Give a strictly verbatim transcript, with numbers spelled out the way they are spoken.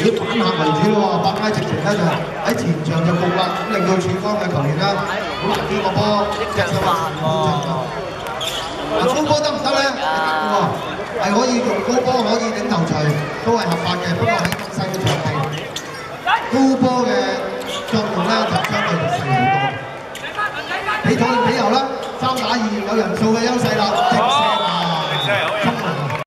以反客為主咯喎，百佳直情咧就喺前場就焗啦，咁令到曙光嘅球員咧好難將個波隻手埋前控制㗎。嗱高波得唔得咧？係得喎，係可以用高波可以頂頭錘，都係合法嘅。不過喺咁細嘅場地，高波嘅作用咧就相對就細好多。你左定你右啦，三打二有人數嘅優勢啦，直射。